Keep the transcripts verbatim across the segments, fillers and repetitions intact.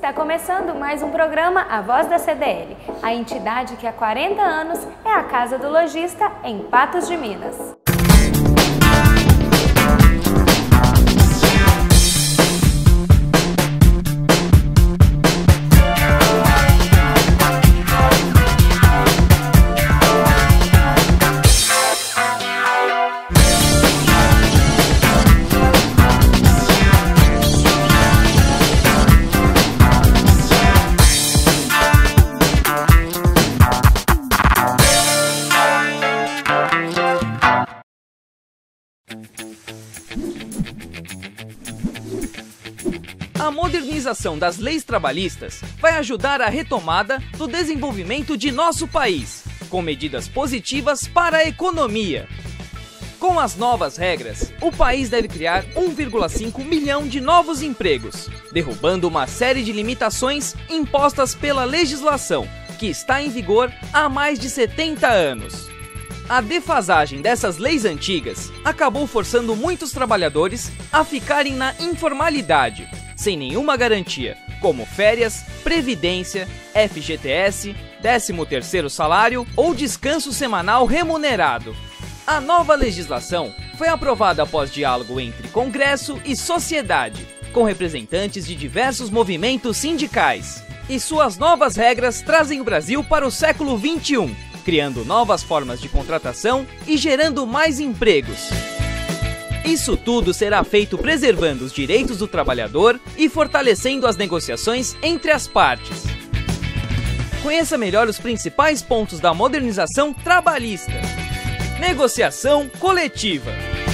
Está começando mais um programa A Voz da C D L, a entidade que há quarenta anos é a Casa do Lojista em Patos de Minas. A modernização das leis trabalhistas vai ajudar a retomada do desenvolvimento de nosso país, com medidas positivas para a economia. Com as novas regras, o país deve criar um vírgula cinco milhão de novos empregos, derrubando uma série de limitações impostas pela legislação, que está em vigor há mais de setenta anos. A defasagem dessas leis antigas acabou forçando muitos trabalhadores a ficarem na informalidade, sem nenhuma garantia, como férias, previdência, F G T S, décimo terceiro salário ou descanso semanal remunerado. A nova legislação foi aprovada após diálogo entre Congresso e sociedade, com representantes de diversos movimentos sindicais. E suas novas regras trazem o Brasil para o século vinte e um, criando novas formas de contratação e gerando mais empregos. Isso tudo será feito preservando os direitos do trabalhador e fortalecendo as negociações entre as partes. Conheça melhor os principais pontos da modernização trabalhista. Negociação coletiva.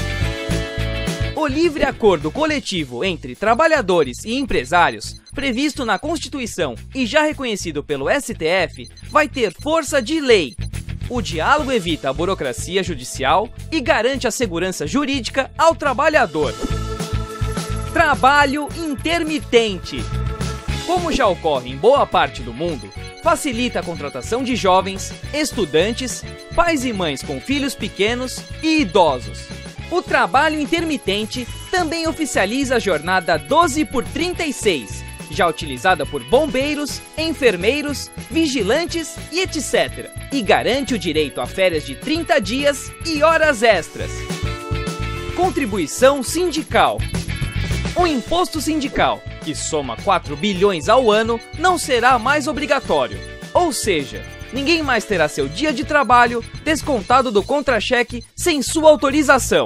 O livre acordo coletivo entre trabalhadores e empresários, previsto na Constituição e já reconhecido pelo S T F, vai ter força de lei. O diálogo evita a burocracia judicial e garante a segurança jurídica ao trabalhador. Trabalho intermitente. Como já ocorre em boa parte do mundo, facilita a contratação de jovens, estudantes, pais e mães com filhos pequenos e idosos. O trabalho intermitente também oficializa a jornada doze por trinta e seis, já utilizada por bombeiros, enfermeiros, vigilantes e etcétera, e garante o direito a férias de trinta dias e horas extras. Contribuição sindical. O imposto sindical, que soma quatro bilhões ao ano, não será mais obrigatório. Ou seja, ninguém mais terá seu dia de trabalho descontado do contra-cheque sem sua autorização.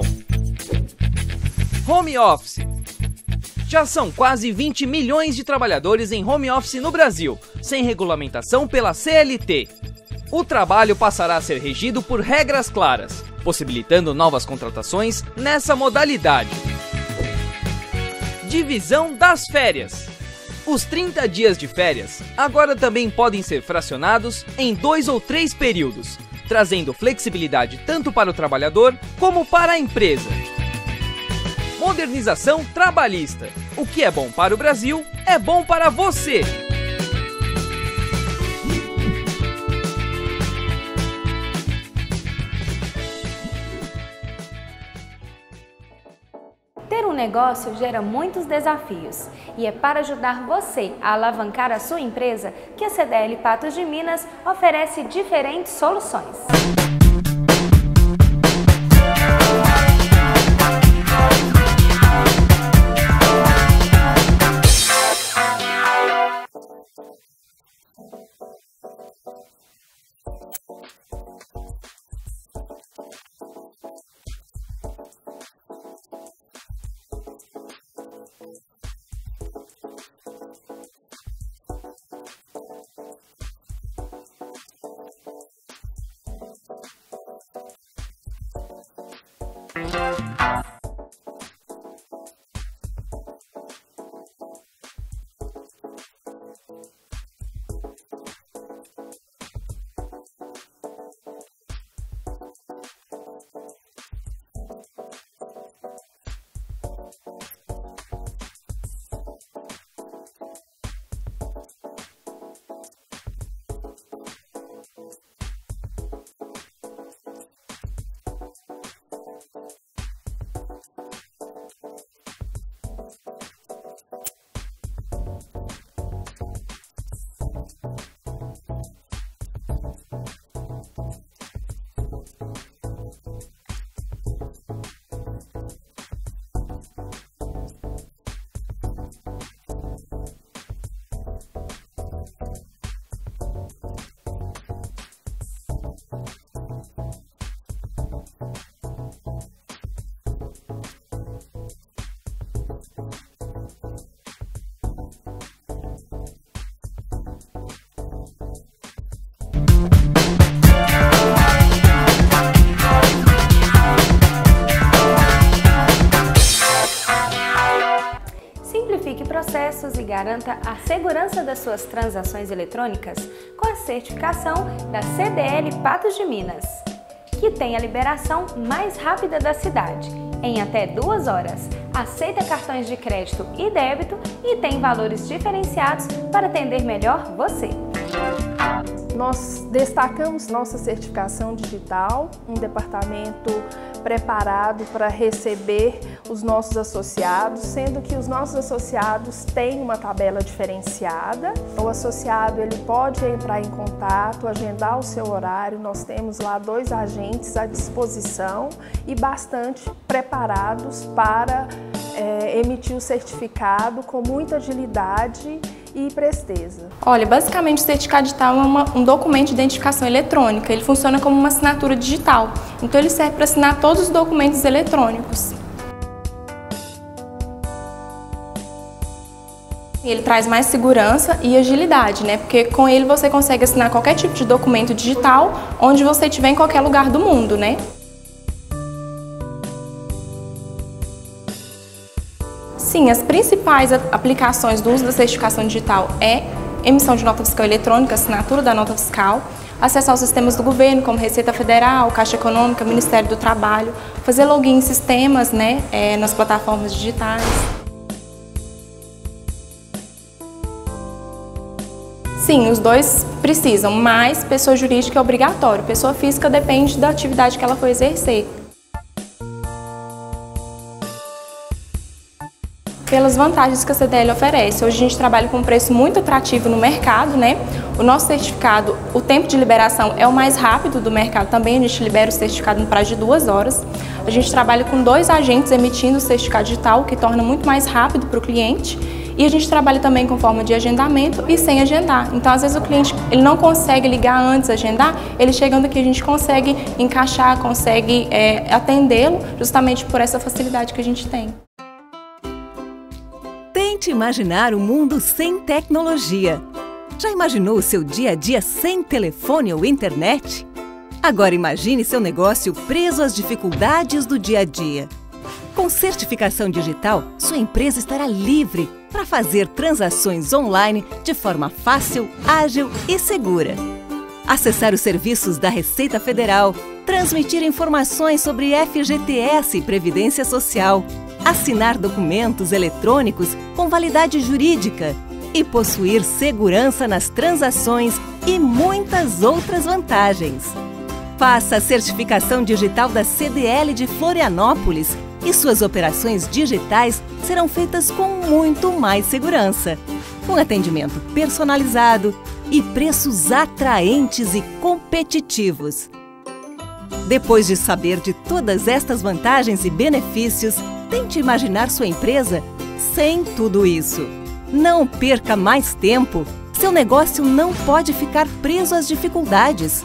Home office. Já são quase vinte milhões de trabalhadores em home office no Brasil, sem regulamentação pela C L T. O trabalho passará a ser regido por regras claras, possibilitando novas contratações nessa modalidade. Divisão das férias. Os trinta dias de férias agora também podem ser fracionados em dois ou três períodos, trazendo flexibilidade tanto para o trabalhador como para a empresa. Modernização trabalhista. O que é bom para o Brasil é bom para você. Ter um negócio gera muitos desafios e é para ajudar você a alavancar a sua empresa que a C D L Patos de Minas oferece diferentes soluções. garanta a segurança das suas transações eletrônicas com a certificação da C D L Patos de Minas, que tem a liberação mais rápida da cidade, em até duas horas. Aceita cartões de crédito e débito e tem valores diferenciados para atender melhor você. Nós destacamos nossa certificação digital, um departamento preparado para receber os nossos associados, sendo que os nossos associados têm uma tabela diferenciada. O associado ele pode entrar em contato, agendar o seu horário. Nós temos lá dois agentes à disposição e bastante preparados para é, emitir o certificado com muita agilidade e presteza. Olha, basicamente o certificado digital é uma, um documento de identificação eletrônica. Ele funciona como uma assinatura digital. Então ele serve para assinar todos os documentos eletrônicos. Ele traz mais segurança e agilidade, né? Porque com ele você consegue assinar qualquer tipo de documento digital onde você estiver em qualquer lugar do mundo, né? Sim, as principais aplicações do uso da certificação digital é emissão de nota fiscal eletrônica, assinatura da nota fiscal, acessar os sistemas do governo, como Receita Federal, Caixa Econômica, Ministério do Trabalho, fazer login em sistemas, né, é, nas plataformas digitais. Sim, os dois precisam, mas pessoa jurídica é obrigatório, pessoa física depende da atividade que ela for exercer. Pelas vantagens que a C D L oferece. Hoje a gente trabalha com um preço muito atrativo no mercado, né? O nosso certificado, o tempo de liberação é o mais rápido do mercado também, a gente libera o certificado no prazo de duas horas. A gente trabalha com dois agentes emitindo o certificado digital, o que torna muito mais rápido para o cliente. E a gente trabalha também com forma de agendamento e sem agendar. Então, às vezes o cliente ele não consegue ligar antes, agendar, ele chegando aqui a gente consegue encaixar, consegue é, atendê-lo justamente por essa facilidade que a gente tem. Tente imaginar um mundo sem tecnologia. Já imaginou o seu dia a dia sem telefone ou internet? Agora imagine seu negócio preso às dificuldades do dia a dia. Com certificação digital, sua empresa estará livre para fazer transações online de forma fácil, ágil e segura. Acessar os serviços da Receita Federal, transmitir informações sobre F G T S e Previdência Social, assinar documentos eletrônicos com validade jurídica e possuir segurança nas transações e muitas outras vantagens. Faça a certificação digital da C D L de Florianópolis e suas operações digitais serão feitas com muito mais segurança, com atendimento personalizado e preços atraentes e competitivos. Depois de saber de todas estas vantagens e benefícios, tente imaginar sua empresa sem tudo isso. Não perca mais tempo. Seu negócio não pode ficar preso às dificuldades.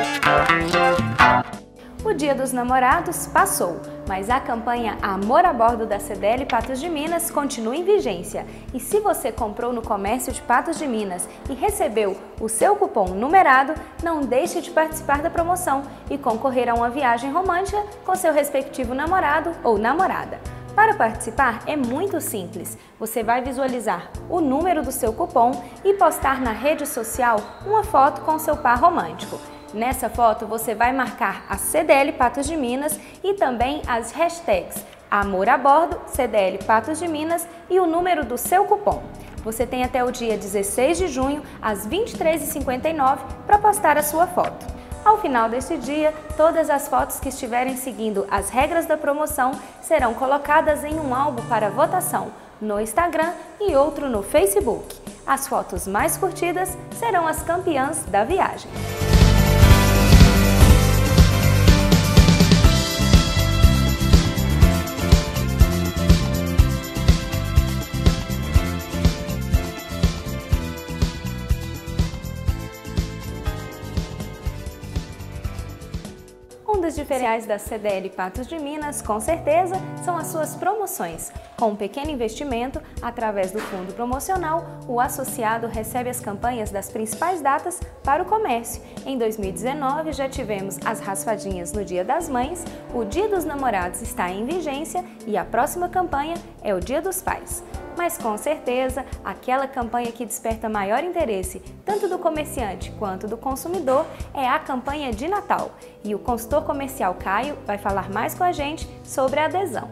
O Dia dos Namorados passou, mas a campanha Amor a Bordo da C D L Patos de Minas continua em vigência. E se você comprou no comércio de Patos de Minas e recebeu o seu cupom numerado, não deixe de participar da promoção e concorrer a uma viagem romântica com seu respectivo namorado ou namorada. Para participar é muito simples. Você vai visualizar o número do seu cupom e postar na rede social uma foto com seu par romântico. Nessa foto você vai marcar a C D L Patos de Minas e também as hashtags Amor a Bordo, C D L Patos de Minas e o número do seu cupom. Você tem até o dia dezesseis de junho, às vinte e três e cinquenta e nove, para postar a sua foto. Ao final deste dia, todas as fotos que estiverem seguindo as regras da promoção serão colocadas em um álbum para votação no Instagram e outro no Facebook. As fotos mais curtidas serão as campeãs da viagem. Um dos diferenciais da C D L Patos de Minas, com certeza, são as suas promoções. Com um pequeno investimento, através do fundo promocional, o associado recebe as campanhas das principais datas para o comércio. Em dois mil e dezenove, já tivemos as raspadinhas no Dia das Mães, o Dia dos Namorados está em vigência e a próxima campanha é o Dia dos Pais. Mas com certeza, aquela campanha que desperta maior interesse, tanto do comerciante quanto do consumidor, é a campanha de Natal. E o consultor comercial Caio vai falar mais com a gente sobre a adesão.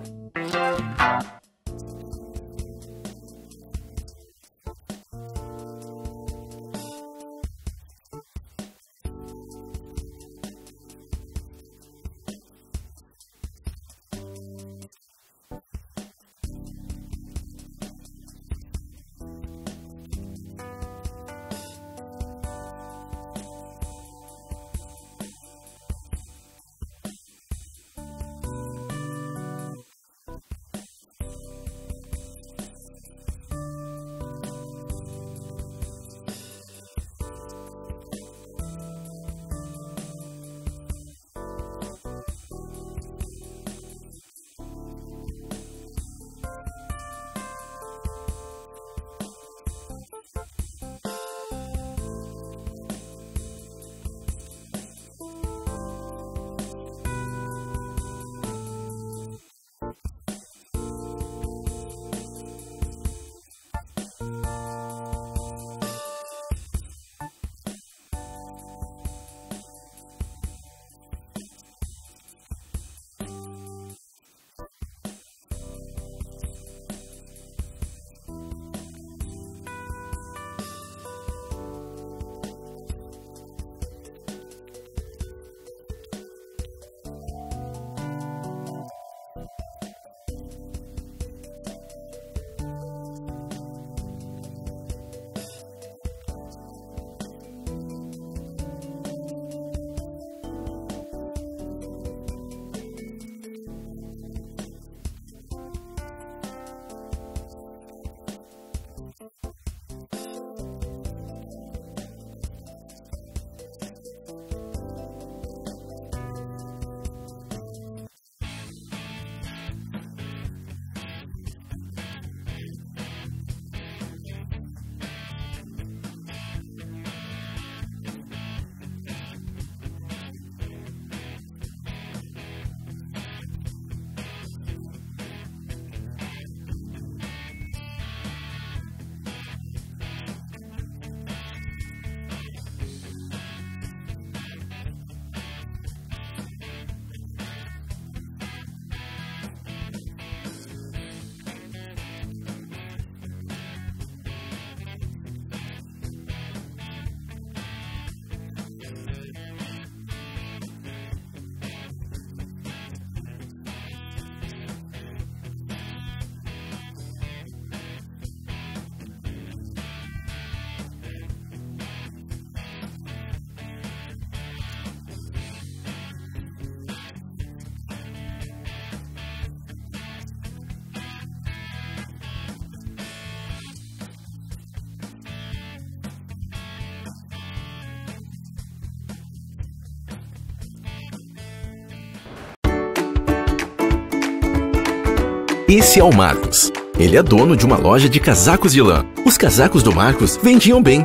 Esse é o Marcos. Ele é dono de uma loja de casacos de lã. Os casacos do Marcos vendiam bem.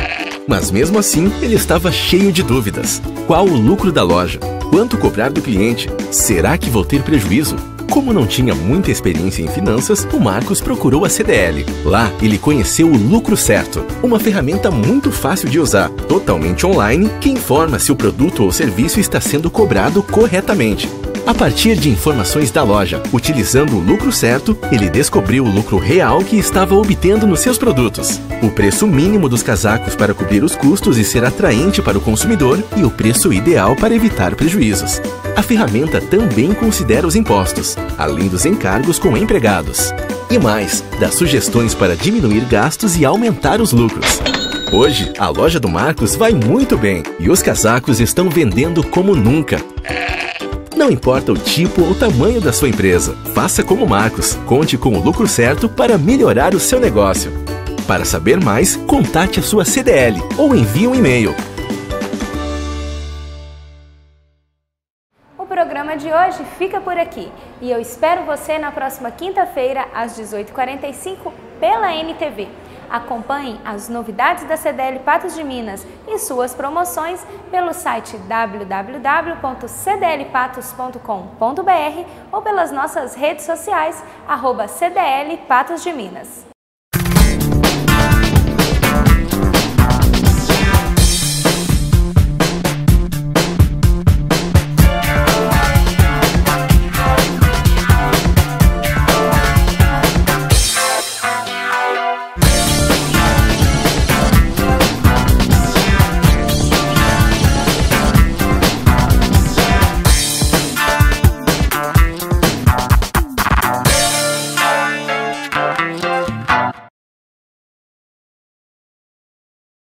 Mas mesmo assim, ele estava cheio de dúvidas. Qual o lucro da loja? Quanto cobrar do cliente? Será que vou ter prejuízo? Como não tinha muita experiência em finanças, o Marcos procurou a C D L. Lá, ele conheceu o Lucro Certo, uma ferramenta muito fácil de usar, totalmente online, que informa se o produto ou serviço está sendo cobrado corretamente. A partir de informações da loja, utilizando o Lucro Certo, ele descobriu o lucro real que estava obtendo nos seus produtos, o preço mínimo dos casacos para cobrir os custos e ser atraente para o consumidor e o preço ideal para evitar prejuízos. A ferramenta também considera os impostos, além dos encargos com empregados. E mais, dá sugestões para diminuir gastos e aumentar os lucros. Hoje, a loja do Marcos vai muito bem e os casacos estão vendendo como nunca. Não importa o tipo ou tamanho da sua empresa, faça como Marcos. Conte com o Lucro Certo para melhorar o seu negócio. Para saber mais, contate a sua C D L ou envie um e-mail. O programa de hoje fica por aqui e eu espero você na próxima quinta-feira às dezoito e quarenta e cinco pela N T V. Acompanhe as novidades da C D L Patos de Minas e suas promoções pelo site w w w ponto c d l patos ponto com ponto b r ou pelas nossas redes sociais, arroba C D L Patos de Minas.